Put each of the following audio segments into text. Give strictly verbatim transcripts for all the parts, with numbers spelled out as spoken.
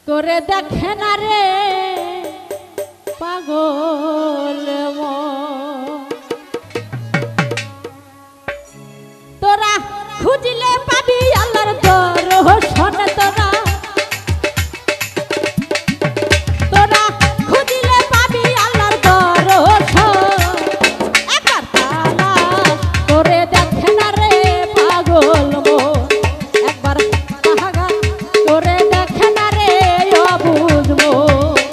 করে দেখে না রে পাগল মন। তোরা খুঁজলে পাবি আল্লাহর দর্শন। তোরা তোরা খুঁজলে পাবি আল্লাহর দর্শন। একবার তালাশ করে দেখে না রে পাগল মন। একবার তাহাগান করে দেখে না রে অবুঝ মন।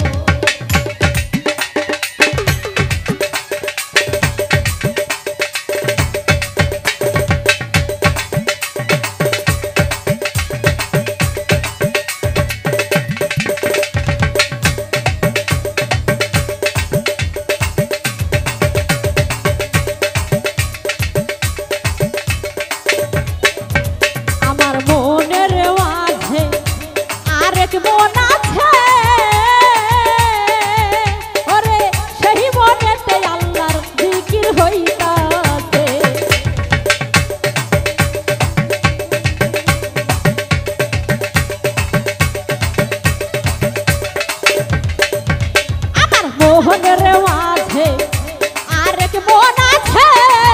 মোহনের মাঝে আরেক মন আছে,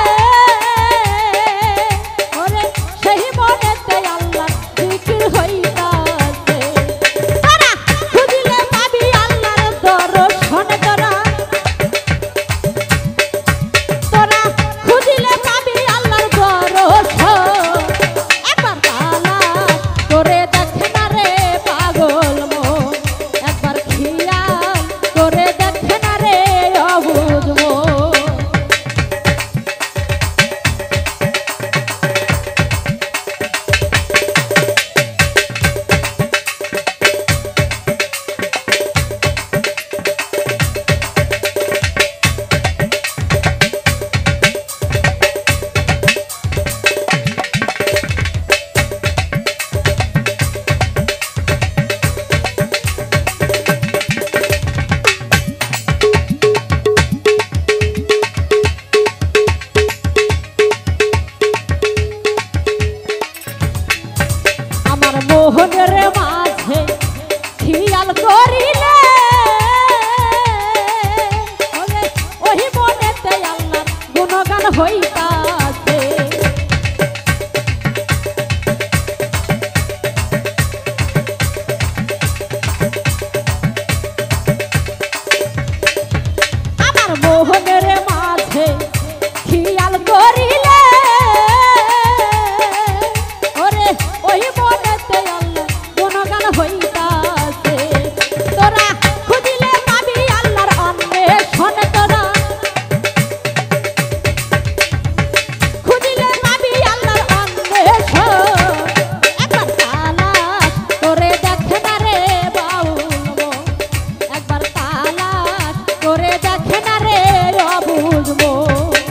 ওরে সেই মনেতে আল্লাহ জিকির হইতাছে। তোরা খুঁজলে পাবি আল্লাহর দর্শন। তোরা তোরা খুঁজলে পাবি আল্লাহর দর্শন। একবার তালাশ করে দেখে না রে পাগল মন। একবার খেয়াল করে দেখে না রে অবুঝ মন। মোহনের মাঝে খেয়াল করিলে ওই মনেতে আল্লাহর গুণগান হইতাছে। আমার মোহনের মাঝে খেয়াল করিলে ওরে ওই মনেতে আল্লাহ গুণগান হইতাছে। তোরা খুঁজলে পাবি আল্লাহর অন্বেষণ। তোরা খুঁজলে পাবি আল্লাহর অন্বেষণ। একবার তালাশ করে দেখে না রে বাউল মন। একবার তালাশ করে দেখে না রে অবুঝ মন।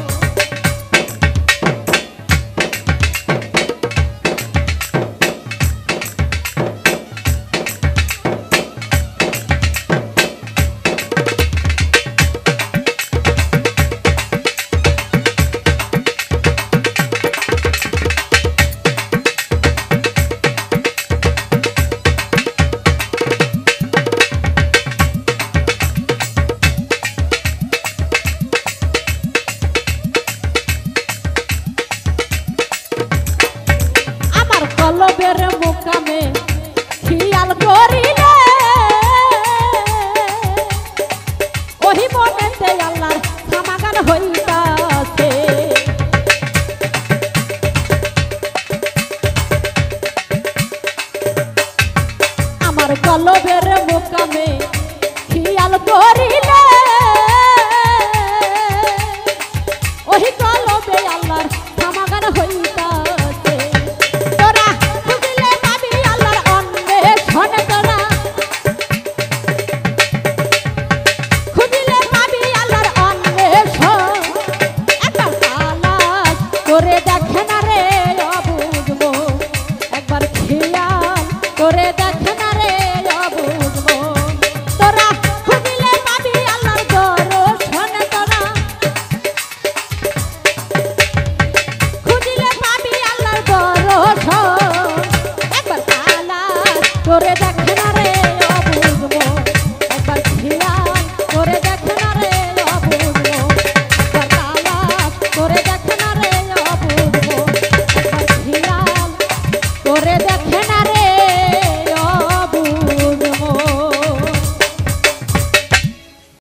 কলবের মুকামে খেয়াল করিলে ওই মনেতে আল্লাহর সমাগান হইতাছে। আমার কলবের মুকামে খেয়াল করিলে ওই কলবে আল্লাহর সমাগান হইতাছে। তোরা খুঁজলে পাবি আল্লাহর অন্বেষণ। তোরা খুঁজলে পাবি আল্লাহর অন্বেষণ। একবার তালাশ করে দেখে না রে অবুঝ মন। একবার খেয়াল করে দেখে না রে অবুঝ মন। তোরা খুঁজলে পাবি আল্লাহর দর্শন। তোরা খুঁজলে পাবি আল্লাহর দর্শন। একবার তালাশ করে দেখে না